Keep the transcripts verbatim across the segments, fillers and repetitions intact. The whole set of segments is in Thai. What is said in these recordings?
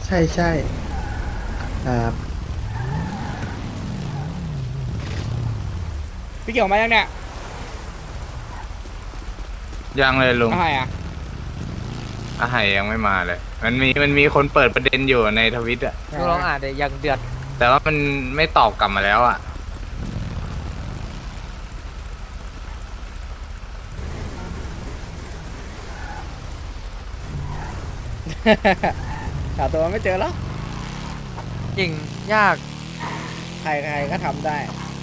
ใช่ใช่ครับพี่เกี่ยวมายังเนี่ยยังเลยลุงอะไรอ่ะอาหายยังไม่มาเลยมันมีมันมีคนเปิดประเด็นอยู่ในทวิตอะลุงลองอ่านเลยยังเดือดแต่ว่ามันไม่ตอบกลับมาแล้วอะหาตัวไม่เจอแล้วจริงยากใครใครก็ทำได้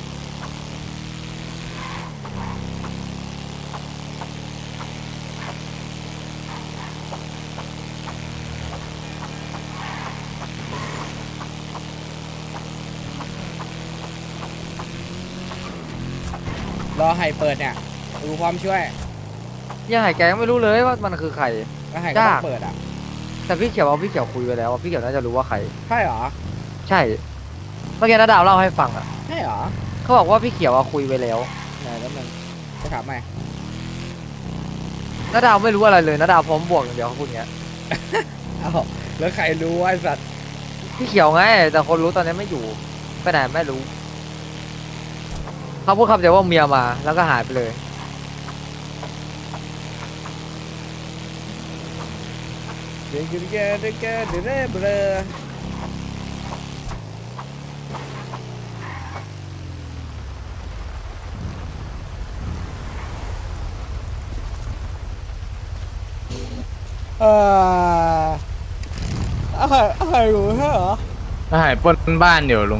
รอให้เปิดเนี่ยดูความช่วยยังหายแกยังไม่รู้เลยว่ามันคือใครก็ให้ก็ต้องเปิดอ่ะแต่พี่เขียวว่าพี่เขียวคุยไปแล้วพี่เขียวน่าจะรู้ว่าใครใช่หรอใช่เมื่อกี้น้าดาวเล่าให้ฟังอ่ะใช่หรอเขาบอกว่าพี่เขียวว่าคุยไปแล้วไหนแล้วมันจะถามไหมน้าดาวไม่รู้อะไรเลยน้าดาวพร้อมบวกอย่างเดียวเขาพูดเงี้ยเอ้าแล้วใครรู้ไอ้สัตว์พี่เขียวไงแต่คนรู้ตอนนี้ไม่อยู่ไปไหนไม่รู้เขาพูดคำเดียวว่าเมียมาแล้วก็หายไปเลยเดี๋ยวเดี๋ยวเดี๋ยวเดี๋ยวเดี๋ยวเดี๋ยวเอออะไรอะไรรู้เหรออาหายปนบ้านเดี๋ยวลุง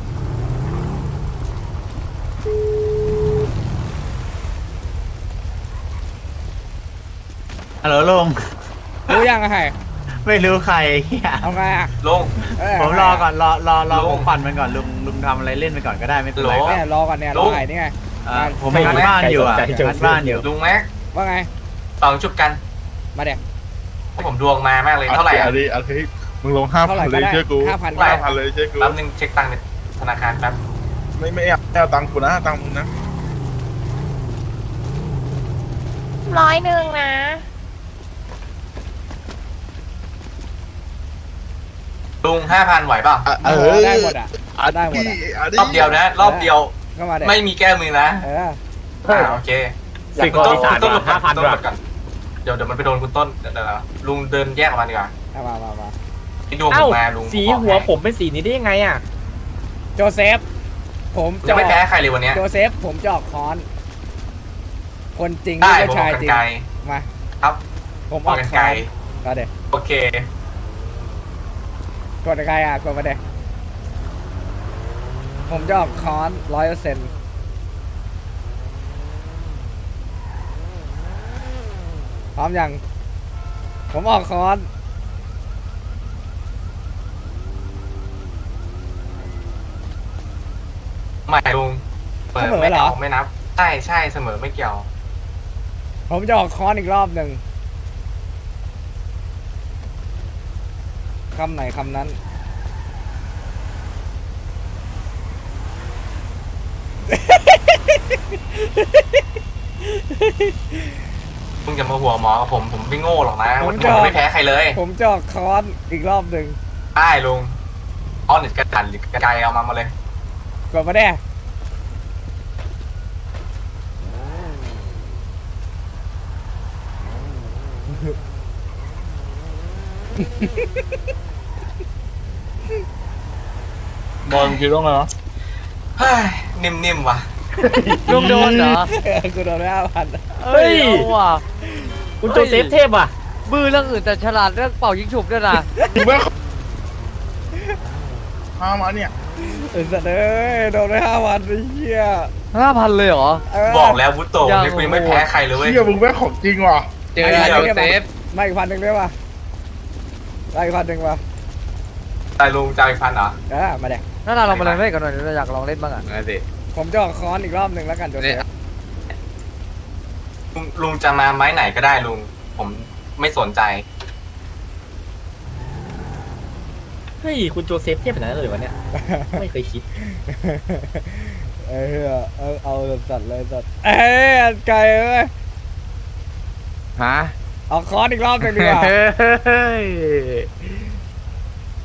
ฮัลโหลลุงรู้ยังอะไงไม่รู้ใครเอาไงอะลุงผมรอก่อนรอรอรอผมปั่นมันก่อนลุงลุงทำอะไรเล่นไปก่อนก็ได้ไม่เป็นไรเนี่ยรอก่อนเนี่ยรอไงนี่ไงผมงัดบ้านอยู่อ่ะงัดบ้านอยู่ลุงแม็กว่าไงลองจุบกันมาเด็กผมดวงมามากเลยเท่าไหร่อ่ะอะไรอะไรมึงลงห้าพันเลยเชื่อกูห้าพันห้าพันเลยเชื่อกูแป๊บนึงเช็คตังค์ในธนาคารแป๊บไม่ไม่เอาเอาตังค์กูนะตังค์มึงนะร้อยหนึ่งนะลุงห้าพันไหวเปล่าเออได้หมดอ่ะได้หมดรอบเดียวนะรอบเดียวไม่มีแก้มือนะเออโอเคสิ่งต้นต้นห้าพันต้นก่อนเดี๋ยวเดี๋ยวมันไปโดนคุณต้นเดี๋ยวลุงเดินแยกออกมาดีกว่ามามามาที่ดวงผมมาลุงสีหัวผมเป็นสีนี้ได้ยังไงอ่ะโจเซฟผมจะไม่แพ้ใครเลยวันนี้โจเซฟผมจะออกคอนคนจริงได้ผู้ชายจริงมาครับผมออกไกลก็เด็โอเคกดไกลอ่ะกดมาเด็ผมจะออกคอนร้อยเปอร์เซ็นต์พร้อมยังผมออกคอนไม่ลุงเปิดไม่ออกไม่นับใช่ใช่เสมอไม่เกี่ยวผมจะออกคอนอีกรอบหนึ่งคำไหนคำนั้นลุงจะมาหัวหมอกับผมผมไม่โง่หรอกนะผมไม่แพ้ใครเลยผมจะออกคอนอีกรอบหนึ่งได้ลุงอ้อนหรือกระดันหรือกระจายเอามามาเลยกดมาได้บอลคิดว่าไงวะเฮ้ยนิ่มๆว่ะลุงโดนเหรอกูโดนห้าพันเฮ้ยว่ะคุณโจเซฟเทพว่ะบื้อเรื่องอื่นแต่ฉลาดเรื่องเป่ายิงฉุบด้วยนะมึงไม่ห้ามาเนี่ยไอ้สัตว์เอ้ยโดนห้าพันไอ้เหี้ยห้าพันเลยเหรอบอกแล้ววุฒโตนี่กูยังไม่แพ้ใครเลยเว้ยเชี่ยมึงแม่ของจริงว่ะเจอโจเซฟไม่อีกพันหนึ่งได้ป่ะได้อีกพันหนึ่งป่ะตายลุงจ่ายอีกพันเหรอเออมาเด็กน่าเราลองมาเล่นกันหน่อยเราอยากลองเล่นบ้างอ่ะนั่นสิผมจะออกคอนอีกรอบหนึ่งแล้วกันโจเซฟลุงลุงจะมาไม้ไหนก็ได้ลุงผมไม่สนใจเฮ้ยคุณโจเซฟเทียบขนาดนั้นเลยวะเนี่ยไม่เคยคิดเออเอาเอาสัตว์เลยสัตว์เอ้ยไก่เอ้ยฮะเอาคอนอีกรอบหนึ่งดีกว่า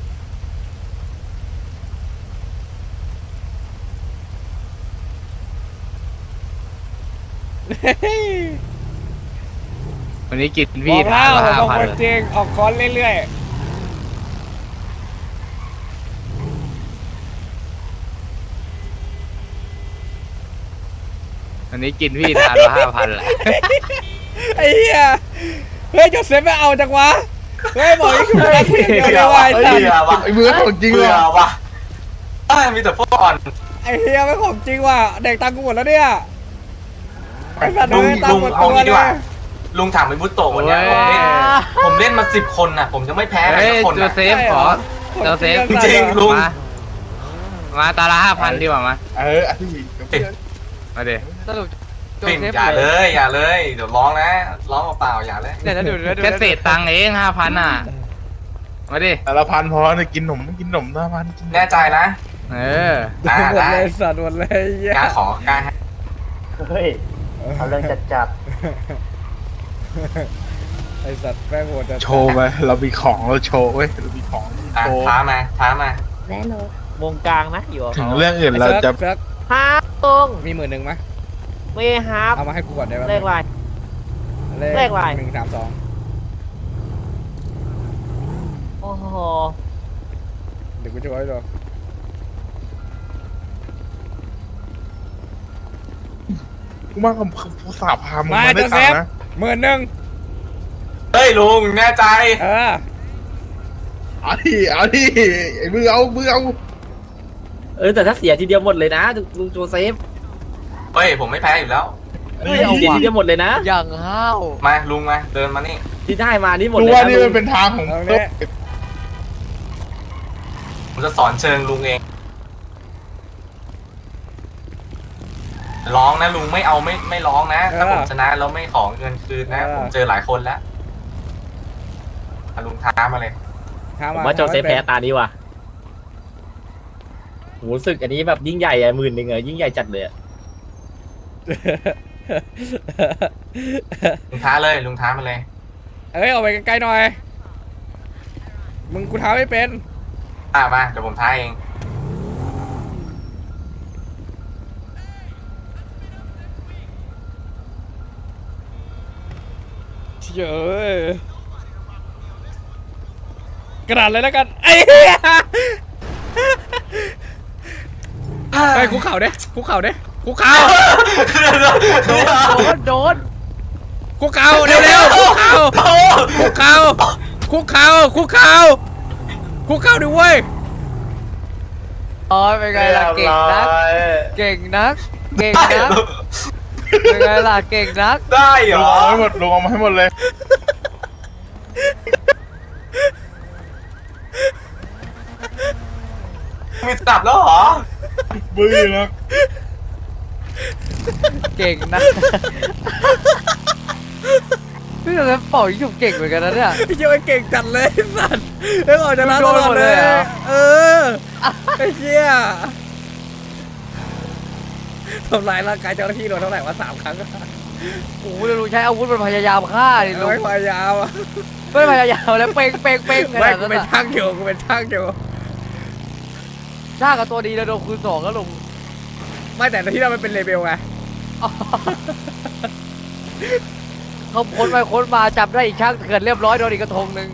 วันนี้กินบพี่อกทาแล้นวละห้าต้องพันคนจริงออกคอนเรื่อยวันนี้กินพี่ทานละห้าพันแหละๆไอ้เหี้ยเฮ้ยโจเซฟไม่เอาจังวะเฮ้ยบอกให้คุณรักคุณอย่างเดียวเลยว่ะไอ้สัตว์เบื่อว่ะไอ้มือของจริงเบื่ว่ะอว่ะเอ้ยมีแต่พวกอ่อนไอ้เฮียไม่ของจริงว่ะเด็กตังกูหมดแล้วเนี่ยไอ้สัตว์ลุงเลยตังลุงหมดเอาตัวงี้ดีเลกว่าย ลุงถามไปบุตโตะวันเนี้ยผมเล่นผมเล่นมาสิบคนน่ะ ผมยังไม่แพ้ใครเฮ้ยสักคนโจน่ะเซฟขอโจเซฟจริงๆลุงมามาตาละห้าพันดีกว่ามาเอออันที่มาเดี๋ยวสรุปโจปิ่นเซฟอย่าเลยอย่าเลยเดี๋ยวร้องนะร้องเปล่าๆอย่าเลยเนี่ยนะดูดูดูแค่เศษตังค์เองห้าพันอ่ะมาดิแต่ละพันพอเนี่ยกินหนมกินหนมละพันกินแน่ใจนะเอออ่าหมดได้เลยสัตว์หมดเลยเหี้ยกล้าขอกล้าให้เฮ้ยเอาเรื่องจัดจัดไอ้สัตว์แม่งโหดจัดโชว์ไปเรามีของเราโชว์เว้ยเรามีของอ่ะโชว์ท้ามาท้ามาวงกลางนะอยู่กับถึงเขาเรื่องอื่นเราจะเซิร์ฟฮาตรงมีหมื่นหนึ่งไหมเวฮาร์เอามาให้กูก่อนได้ไหมเลขอะไร เลขอะไรหนึ่งสามสองโอ้โหเดี๋ยวกูจะไว้ดูกูมากกับผู้สาพามึงมามาได้โจเซตังฟค์นะหมื่นหนึ่งเฮ้ยลุงแน่ใจเออเอาดิเอาดิไอ้มือเอามือเอาเออแต่ถ้าเสียทีเดียวหมดเลยนะลุงโจเซฟเฮ้ยผมไม่แพ้อยู่แล้วเฮ้ยเสียทีเดียวหมดเลยนะอย่างห้าวมาลุงมาเดินมานี่ที่ได้มานี่หมดดูเลยว่านะนี่ลุมันงเป็นทางของเอาตุ๊เนี่ยกผมจะสอนเชิงลุงเองร้องนะลุงไม่เอาไม่ไม่ร้องนะถ้าผมชนะแล้วไม่ขอเงินคืนนะผมเจอหลายคนแล้วอ่ะลุงท้ามาเลยถามผมมาว่าโจเซฟแพ้ตานี้ว่ะโหรู้สึกอันนี้แบบยิ่งใหญ่อะหมื่นหนึ่งอะยิ่งใหญ่จัดเลยอะลุงท้าเลยลุงท้ามาเลยเอ้ยเอาไปไกลๆหน่อยมึงกูท้าไม่เป็นอ่ะมาเดี๋ยวผมท้าเองเย้ยกระดาษเลยแล้วกันไอ้เหี้ยไอ้ยคุกเข่าเด้คุกเข่าเด้คุกเข่าโดนโดนคุกเข่าเร็วเร็วคุกเข่าคุกเข่าคุกเข่าคุกเข่าคุกเข่าดิเว้ยอ๋อเป็นไงล่ะเก่งนักเก่งนักเก่งนักเป็นไงล่ะเก่งนักได้เหรลุงอเอาให้หมดลุงเอามาให้หมดเลยมีสับแล้วเหรอบื้อนะเก่งนักพี่โจเซฟเป่ายิงฉุบเก่งเหมือนกันนะเนี่ยไอ้เจ้าไอ้เก่งจัดเลยไอ้สัตว์ไอ้ยบอกจะรัตลอดเลย เออไอ้เชี่ยทำลายร่างกายเจ้าหน้าที่โดนเท่าไหร่วะสามครั้งโอ้โหลุงใช้อาวุธเป็นพยายามฆ่าดิลุงไม่พยายามอะไม่พยายามแล้วเป่งเป่งเป่งขไม่นาดกูนั้นเป็นอะช่างอยู่กูเป็นช่างอยู่ช่างกับตัวดีแล้วโดนคูณสองแล้วลุงไม่แต่ที่เรามันเป็นเลเวลไงเขาค้นไปค้นมาจับได้อีกช่างเถื่อนเรียบร้อยโดนอีกกระทงหนึ่ง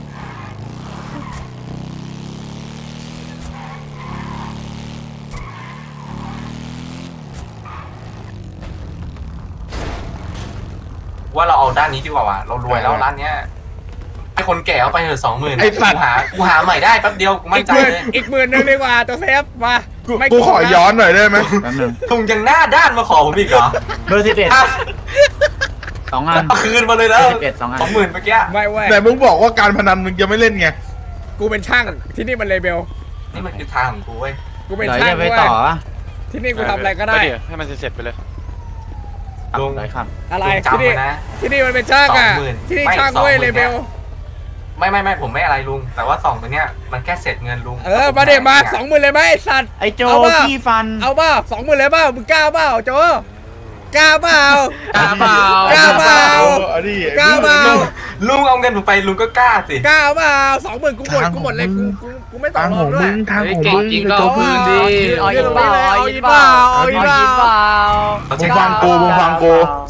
ว่าเราเอาด้านนี้ดีกว่าว่ะเรารวยแล้วร้านเนี้ยให้คนแก่เอาไปเถอะสองหมื่นไอ้สัตว์กูหากูหาใหม่ได้แป๊บเดียวกูมั่อีนกใจหมื่นเลยอีกหมื่นหนึงดีกว่าตัวเซฟมากูไม่กูขอโกงนะย้อนหน่อยได้ไหมนั่นหนึ่งลุงยังหน้าด้านมาขอผมอีกเหรอเบอร์สิบเอ็ดอ่ะสองอันเอาคืนมาเลยแล้วสิบเอ็ดสองอันสองหมื่นเมื่อกี้ไม่เว้ยแต่มึงบอกว่าการพนันมึงจะไม่เล่นไงกูเป็นช่างที่นี่มันเลเวลนี่มันคือทางของกูเว้ยกูเป็นเดี๋ยวช่างจะไปเว้ยต่อที่นี่กูทำอะไรก็ได้ให้มันเสร็จๆไปเลยลุงไหนครับอะไรลุงที่จำนี่ไว้นะที่นี่มันเป็นช่างอ่ะสองหมื่นที่นี่ไม่ช่างสองหมื่เว้ยนเลเวลไม่ไม่ไม่ผมไม่อะไรลุง แต่ว่าสองตัวเนี้ยมันแค่เสร็จเงินลุงเออมาเดี๋ยวมาสองหมื่นเลยไหมไอ้สัตว์ไอโจเอาป่ะขี้ฟันเอาเปล่าสองหมื่นเลยเปล่ามึงกล้าเปล่าโจกล้าเปล่ากล้าเปล่ากล้าเปล่าเอาดิกล้าเปล่าลุงเอาเงินผมไปลุงก็กล้าสิกล้าเปล่าสองหมื่นกูหมดกูหมดเลยกูกูกูไม่ต่อทางรขออง งด้วมึยงทางเฮ้ยของเก่งมึงจริงกระก็โจเอาคืนดิเอาอีกเปล่าเอาอีกเปล่าเอาอีกเปล่าเอาอีกเปล่าเรามึใช้งฟังกูมึงฟังกูใ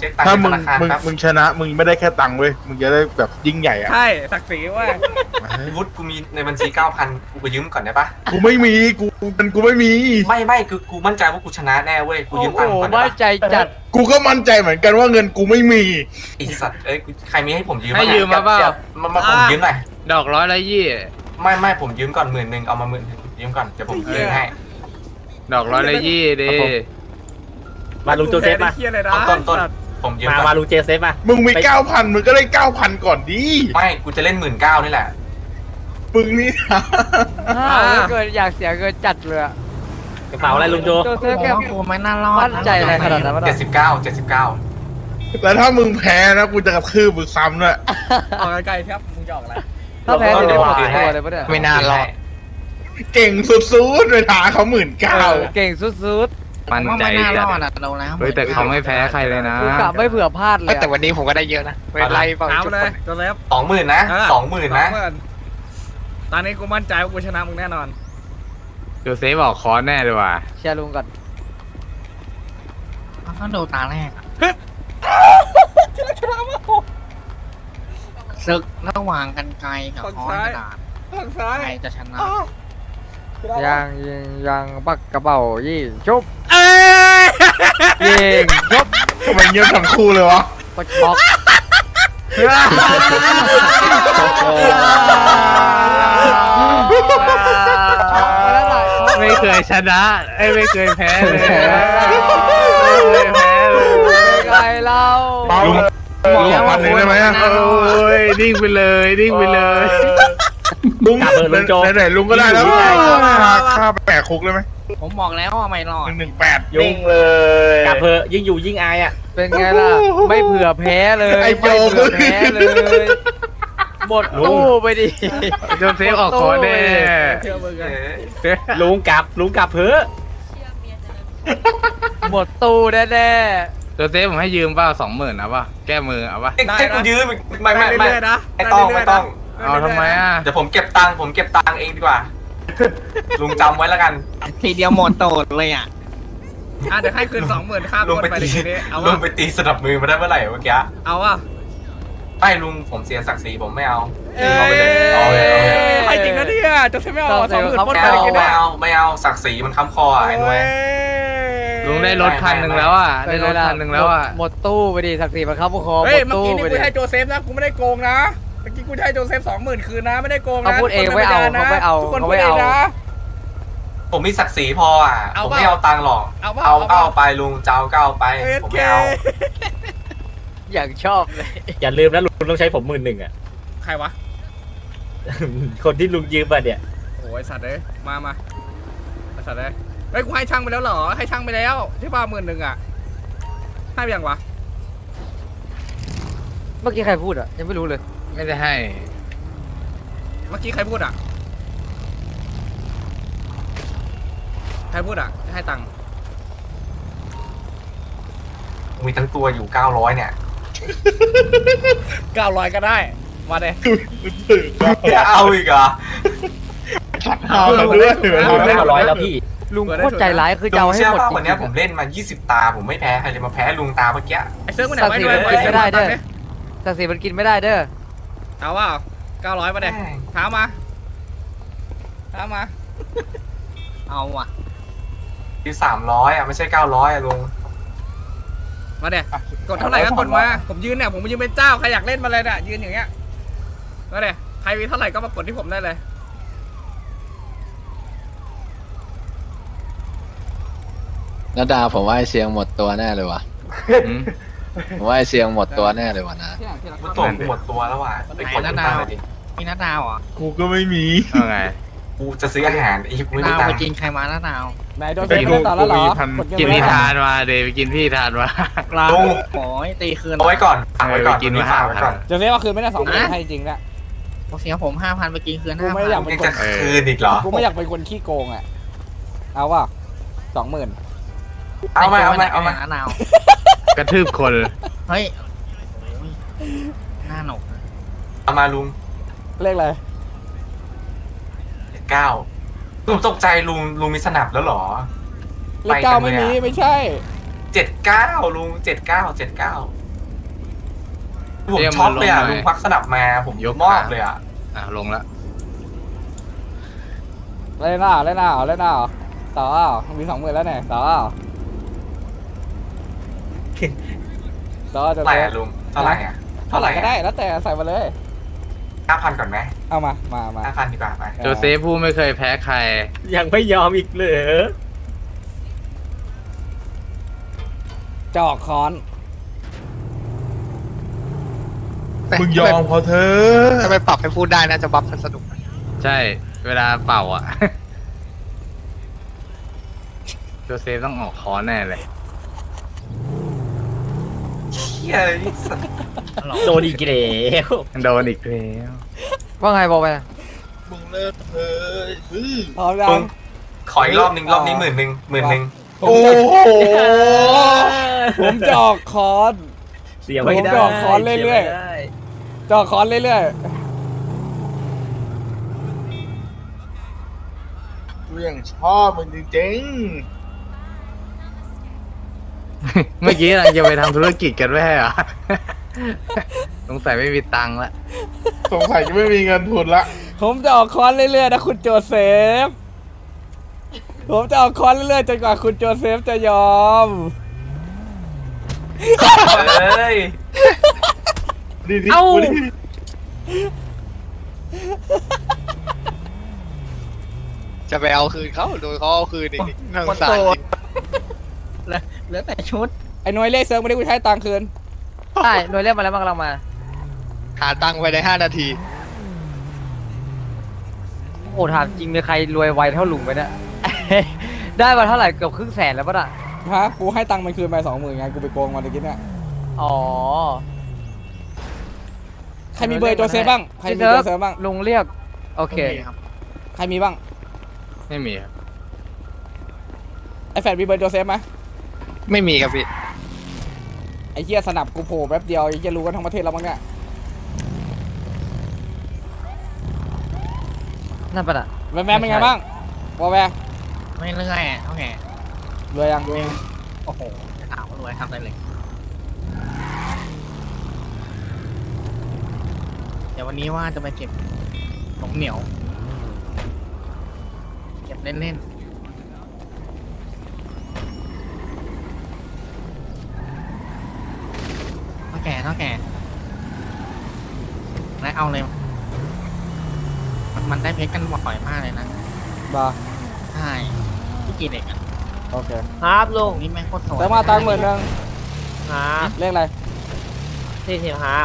เช็คตังค์ถ้าในมึธงนาคารมึงครับมึงชนะมึงไม่ได้แค่ตังค์เว้ยมึงจะได้แบบยิ่งใหญ่อะใช่ศักดิ์ศรีเว่าวุฒิกูมีในบัญชีเก้าพันกูไปยืมก่อนได้ปะกูไม่มีกูเป็นกูไม่มีไม่ไม่คือกูมั่นใจว่ากูชนะแน่เว้ยกูโอ้ยืมโหตังค์ก่อนได้มั่นปะใจจัดกูก็มั่นใจเหมือนกันว่าเงินกูไม่มีไอสัตว์เอ้ยกูใครมีให้ผมยืมให้บ้งอะยืมมาเปล่าดี๋ยวมามาผมยืมหน่อยดอกร้อยละยี่ไม่ไม่ผมยืมก่อนหมื่นหนึ่งเอามาหมื่นหนึ่งยืมก่อนเดี๋ยวผมคืนให้ดอกร้อยละยี่ดิมาลุงโจเซฟมาเฮียเลยนะต้นต้นผมยืมมาก่อนมาลุงเจเซฟมามึงมีเก้าพันมึงก็ได้เก้าพันก่อนดิไม่กูจะเล่นหมื่นเก้านี่แหละมึงนี่ห้าวเหลือเกินอยากเสียเงินจัดเลยอะกระเป๋าอะไรลุงโจโจเซฟแกไม่น่ารอดมั่นใจอะไรขนาดนั้นวะเจ็ดสิบเก้าเจ็ดสิบเก้าแล้วถ้ามึงแพ้นะกูจะกระทืบมึงซ้ำด้วยออกไกลๆครับมึงจะออกอะไรถ้าแพ้จะได้หมดตัวเลยปะเนี่ยไม่น่ารอดเก่งสุดๆไปท้าเขาหมื่นเก้าเก่งสุดมั่นใจจัดเฮ้ยแต่เขาไม่แพ้ใครเลยนะๆกูกะไม่เผื่อพลาดเลยแต่วันนี้ผมก็ได้เยอะนะไปไล่เปล่าเอาทุกเลคยนโจเซฟสองหมื่นนะสองหมื่นนะสองหมื่ตอนนี้กูมั่นใจว่ากูชนะมึงแน่นอนโจเซฟบอกคอแน่เลยว่ะเชียร์ลุงก่อนต้องดูตาแรกศึกระหว่างกันไกลกับค้อนกระดาษทางซ้ายใครจะชนะยังยิงยังปักกระเป๋ายี่ชุบเอ้ยยิงชุบทำไมเงียบทั้งคู่เลยวะปะช็อกไม่เคยชนะไอ้ยไม่เคยแพ้เลยไม่เคยแพ้เลยไงเล่าลุงลุงพันหนึ่งได้ไหมอะโอ้ยนิ่งไปเลยนิ่งไปเลยลุงไหนๆลุงก็ได้แล้วค่าค่าแปะคุกเลยไหมผมบอกแล้วว่าไม่รอดหนึ่งหนึ่งแปดยุ่งเลย กลับเพอะยิ่งอยู่ยิ่งอายอ่ะเป็นไงล่ะ ไม่เผื่อแพ้เลยไม่เผื่อแพ้เลย หมดตู้ไปดิโจเซฟออกคอแน่เชื่อมึงเออะอลุงกลับลุงกลับเพอะหมดตู้แน่โจเซฟผมให้ยืมเปล่าสองหมื่นเอาป่ะแก้มือเอาป่ะให้กูยืมไม่ไม่ไม่ด้เรื่อยๆนะไม่ต้องไม่ต้องเอาทำไมอ่ะเดี๋ยวผมเก็บตังค์ผมเก็บตังค์เองดีกว่า ลุงจำไว้แล้วกันทีเดียวหมดโตดเลยอ่ะอ่ะเดี๋ยวให้คืนสองหมื่นค่าลุงโอนไปไปในตีทีนี้เอาลุวะงไปตีสนับมือมาได้เมื่อไหร่เมื่อกี้เอาวะไม่ลุงผมเสียศักดิ์ศรีผมไม่เอาเอ้เอาไปเลยเอาไปเลยเอาไปเลยให้จริงนะเนี่ยจะใช้ไม่เอาสองหมื่นปล้นไม่ไปเอากินไม่ได้เอาไม่เอาศักดิ์ศรีมันค้ำคออ่ะไอ้หน่วยลุงได้รถคันหนึ่งแล้วอ่ะๆได้รถคันหนึ่งแล้วอ่ะหมดตู้ไปดิศักดิ์ศรีมันเข้าพวกคอหเฮ้มยดเมื่อตู้กี้นี่ไปกูดิให้โจเซฟนะกูไม่ได้โกงนะเมื่อกี้กูให้โจเซฟสองหมื่นคืนนะไม่ได้โกงนะเขาพูดเองไม่เอาทุกคนเขาไม่เอาทุกคนเขาพูดไม่เอเอางนะผมมีศักดิ์ศรีพออ่ะเอาผมเปล่าไม่เอาตังค์หรอกเอาเปล่าเอาเอาเปล่าเอาไปลุงเจ้าก็เอาไปผมไม่เอาอย่างชอบเลยอย่าลืมนะลุงต้องใช้ผมหมื่นหนึ่งอ่ะใครวะคนที่ลุงยืมมาเนี่ยโอ้ยสัตว์เลยมามาไอ้สัตว์เลยเฮ้ยกูให้ช่างไปแล้วเหรอให้ช่างไปแล้วที่บ้าหมื่นหนึ่งอ่ะให้ไปยังวะเมื่อกี้ใครพูดอ่ะยังไม่รู้เลยไม่ได้ให้เมื่อกี้ใครพูดอ่ะใครพูดอ่ะให้ตังค์มีทั้งตัวอยู่เก้าร้อยเนี่ยเก้าร้อยก็ได้มาเลยจะเอาอีกเหรอเอามาด้วยลุงได้ร้อยแล้วพี่ลุงโคตรใจร้ายคือจะลุเอางให้เชื่อหมดป่ะจวันริเนี้ยงผมเล่นมายี่สิบตาผมไม่แพ้ใครเลยมาแพ้ลุงตาเมื่อกี้ไอ้เซิร์ฟมันไหนศักไว้ดิ์ศรีด้วยมันกินไม่ได้เด้อศักดิ์ศรีมันกินไม่ได้เด้อเอาว่าเก้าร้อยมาเลยเท้ามาเท้ามาเอาอ่ะที่สามร้อยอ่ะไม่ใช่เก้าร้อยอ่ะลุงมาเดี๋ยกดเท่าไหร่ก็กดมาผมยืนเนี่ยผมยืนเป็นเจ้าใครอยากเล่นมาเลยเนี่ยยืนอย่างเงี้ยมาเดี๋ยใครมีเท่าไหร่ก็มากดที่ผมได้เลยนาดาผมว่าไอเชียงหมดตัวแน่เลยว่ะอืมผมว่าไอเชียงหมดตัวแน่เลยว่ะนะมันตัวกูหมดตัวแล้วว่ะไปกดลุงตาเลยดิมีน้าดาวอ่ะกูก็ไม่มีเอาไงกูจะซื้ออาหารไอ้กูไม่มีดาวตังไปค์กินใครมาน้าดาวไหนโดนเซ็นไม่ต่อแล้วเหรอกินที่ทานมาเดยวไปกินที่ทานมาลุงโอ้ยตีคืนเอาไว้ก่อนฝากไว้ก่อนเออไปกินมีมาฝากไว้ก่อนเดี๋ยวเรียกว่าคืนไม่ได้สองหมื่นให้จริงละเสียผมห้าพันไปกินคืนกูห้าไม่พันอยากเป็นยังคจะนคืนอีกเหรอกูไม่อยากเป็นคนขี้โกงอ่ะเอาว่าสองหมื่นเอามาเอามาเอามาน้าดาวกระทืบคนเฮ้ยหน้าหนกเอามาลุงเลขอะไรเก้าลุงตกใจลุงลุงมีสนับแล้วเหรอเลขเก้าไม่มีไม่ใช่เจ็ดเก้าลุงเจ็ดเก้าเจ็ดเก้าผมช็อปเลยอ่ะลุงควักสนับมาผมยกมอบเลยอ่ะอ่ะลงละเล่นหน้าเล่นหน้าเล่นหน้าต่อมีสองหมื่นแล้วเนี่ยต่อต่อจะเท่าไหร่อะลุงเท่าไหร่อะเท่าไหร่ก็ได้แล้วแต่ใส่มาเลยห้าพันก่อนไหมเอามามามาห้าพันดีกว่าไปโจเซฟผู้ไม่เคยแพ้ใครยังไม่ยอมอีกเหรอจอกค้อนมึงยอมพอเธอถ้าไปปรับให้พูดได้นะจะบัฟสนุกใช่เวลาเป่าอ่ะโจเซฟต้องออกคอแน่เลยเฮ้ยโดนอีกแล้วโดนอีกแล้วว่าไงบอกไปมึงเลิกเธอพร้อมยังขออีกรอบหนึ่งรอบนี้หมื่นหนึ่งหมื่นหนึ่งโอ้โหผมจอกคอนเสียไม่ได้จอกคอนเรื่อยๆจอกคอนเรื่อยๆกูยังชอบมึงจริงเมื่อกี้เราจะไปทำธุรกิจกันแม่เหรอสงสัยไม่มีตังค์ละสงสัยจะไม่มีเงินทุนละผมจะออกคอนเรื่อยๆนะคุณโจเซฟผมจะออกคอนเรื่อยๆจนกว่าคุณโจเซฟจะยอมเฮ้ยดีดีกูดิจะไปเอาคืนเขาโดยเขาเอาคืนอีกน่าสงสารเหลือแต่ชุดไอ้หน่วยเลขเซิร์ฟไม่ได้กูใช้ตังค์คืนใช่หน่วยเลขมาแล้วมันกำลังมาหาตังค์ไปในห้านาทีโอ้ถามจริงมีใครรวยไวเท่าลุงไหมเนี่ยได้มาเท่าไหร่เกือบครึ่งแสนแล้วป่ะฮะกูให้ตังค์มันคืนไปสองหมื่นไงกูไปโกงมันตะกี้เนี่ยอ๋อใครมีเบอร์โจเซฟบ้างใครมีโจเซฟบ้างลุงเรียกโอเคใครมีบ้างไม่มีครับไอแฟนมีเบอร์โจเซฟไหมไม่มีครับพี่ไอเหี้ยสนับกูโผล่แป๊บเดียวไอเหี้ยรู้กันทั้งประเทศแล้วมั้งเนี่ยนั่นปะน่ะแม่แม่เป็นไงบ้างวอแวร์ไม่เรื่อยโอเครวยยังโอ้โหถามว่ารวยทำได้เลยเดี๋ยววันนี้ว่าจะไปเก็บของเหนียวเก็บเล่นๆเท่าแก่เท่าแก่นายเอาเลยมันมันได้เพชรกันบ่อยมากเลยนะบ้าใช่ที่กี่เด็กอ่ะโอเคครับลุงนี่แม่งโคตรสวยแต่มาตังค์หมื่นหนึ่งครับเลขอะไรสี่สิบครับ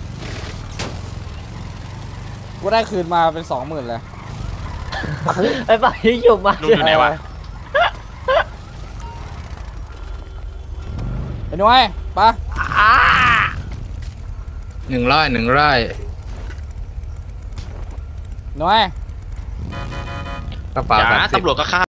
กูได้คืนมาเป็นสองหมื่นเลยไอ้ป่าที่อยู่มาลุงอยู่ไหนวะไอ้หน่วยปะหนึ่งร้อยหนึ่งร้อยหน่วยกระเป๋าตำรวจก็ฆ่า